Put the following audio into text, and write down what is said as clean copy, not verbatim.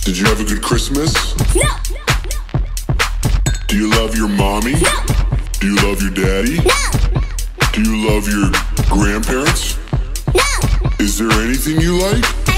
Did you have a good Christmas? No. Do you love your mommy? No. Do you love your daddy? No. Do you love your grandparents? No. Is there anything you like?